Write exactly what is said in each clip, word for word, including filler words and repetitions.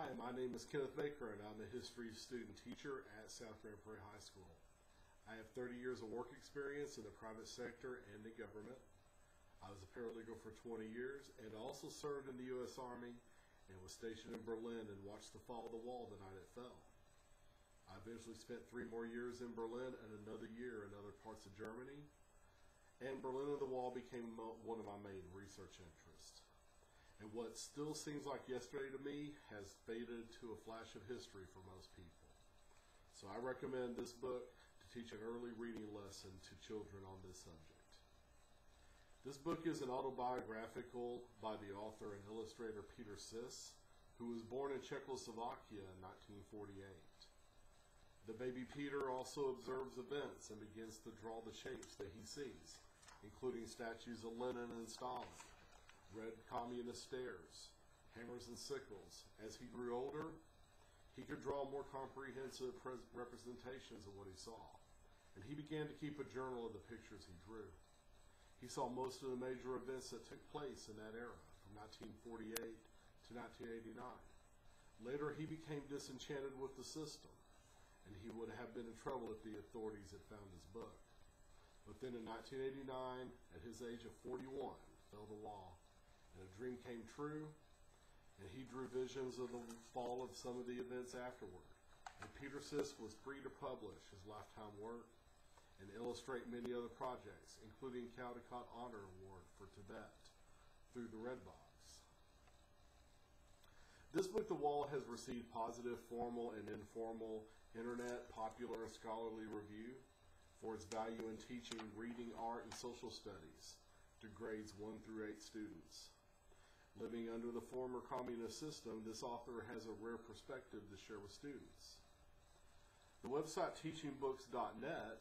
Hi, my name is Kenneth Baker, and I'm a history student teacher at South Grand Prairie High School. I have thirty years of work experience in the private sector and in government. I was a paralegal for twenty years and also served in the U S Army and was stationed in Berlin and watched the fall of the wall the night it fell. I eventually spent three more years in Berlin and another year in other parts of Germany, and Berlin and the Wall became one of my main research interests. And what still seems like yesterday to me has faded to a flash of history for most people. So I recommend this book to teach an early reading lesson to children on this subject. This book is an autobiographical by the author and illustrator Peter Sis, who was born in Czechoslovakia in nineteen forty-eight. The baby Peter also observes events and begins to draw the shapes that he sees, including statues of Lenin and Stalin, red communist stairs, hammers and sickles. As he grew older, he could draw more comprehensive representations of what he saw, and he began to keep a journal of the pictures he drew. He saw most of the major events that took place in that era, from nineteen forty-eight to nineteen eighty-nine. Later, he became disenchanted with the system, and he would have been in trouble if the authorities had found his book. But then in nineteen eighty-nine, at his age of forty-one, fell the wall. And a dream came true, and he drew visions of the fall of some of the events afterward. And Peter Sis was free to publish his lifetime work and illustrate many other projects, including Caldecott Honor Award for Tibet through the Red Box. This book, The Wall, has received positive, formal, and informal internet, popular, and scholarly review for its value in teaching reading, art, and social studies to grades one through eight students. Living under the former communist system, this author has a rare perspective to share with students. The website teaching books dot net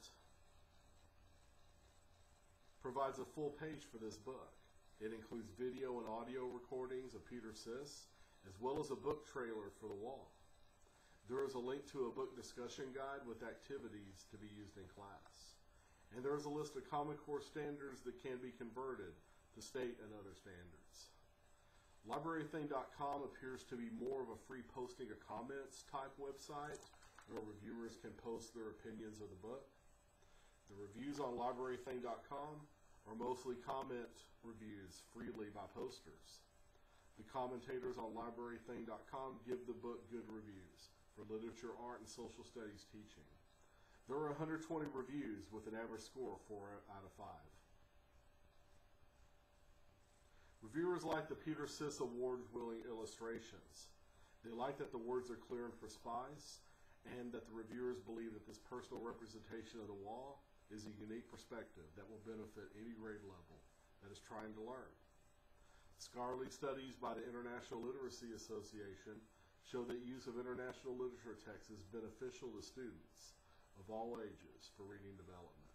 provides a full page for this book. It includes video and audio recordings of Peter Sis, as well as a book trailer for The Wall. There is a link to a book discussion guide with activities to be used in class. And there is a list of Common Core standards that can be converted to state and other standards. Library Thing dot com appears to be more of a free posting of comments type website where reviewers can post their opinions of the book. The reviews on Library Thing dot com are mostly comment reviews freely by posters. The commentators on Library Thing dot com give the book good reviews for literature, art, and social studies teaching. There are one hundred twenty reviews with an average score of four out of five. Reviewers like the Peter Sis award-winning illustrations. They like that the words are clear and precise, and that the reviewers believe that this personal representation of the wall is a unique perspective that will benefit any grade level that is trying to learn. Scholarly studies by the International Literacy Association show that use of international literature texts is beneficial to students of all ages for reading development.